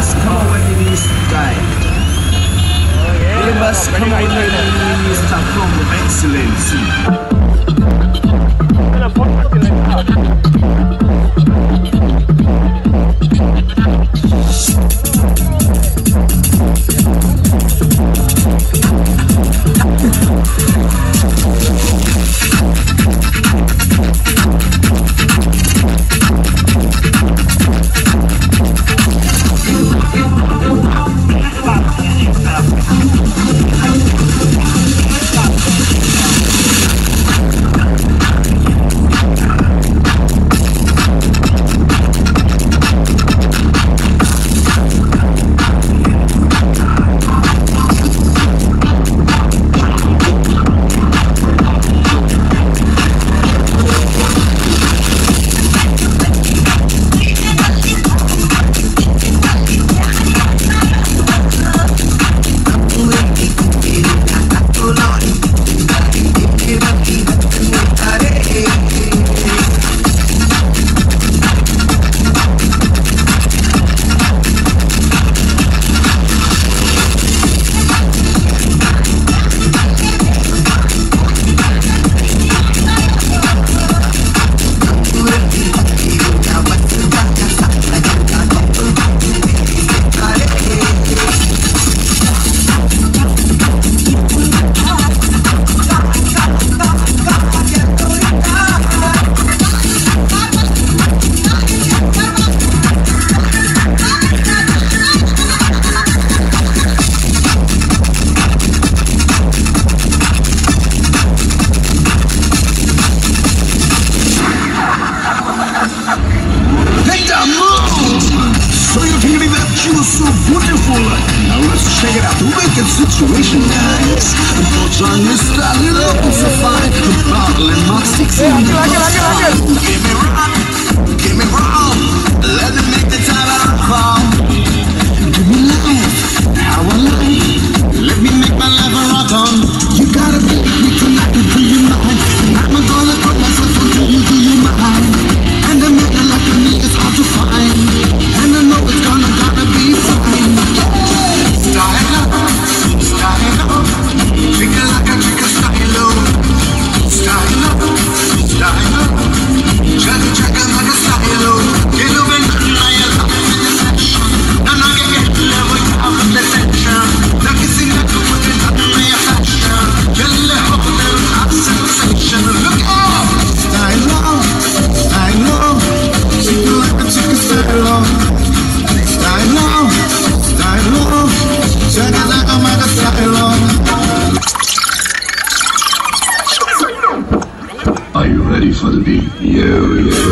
must come up with a new style. We must come up with a new style from excellency. Situation nice. Trying to style it up so fine. The bottle and my 16. Give me wrong. Let me make the time call. Give me life, how I like. Let me make my life a rock on. You gotta be me tonight to do you mine. I'm gonna put myself until you do you mine. And a man like me is hard to find. And I know it's gotta be fine. Style up. Drink it like a drink of style up. Style up, style up. Check it like a style up. Get over and I am in the section. And I get to level out of the tension. Now kissing like a woman under my affection. Get level up and have sensation. Look up. Style up, style up. Drink it like a drink of style up. Style up, style up. Check it like a mega style up. Are you ready for the beat? Yeah.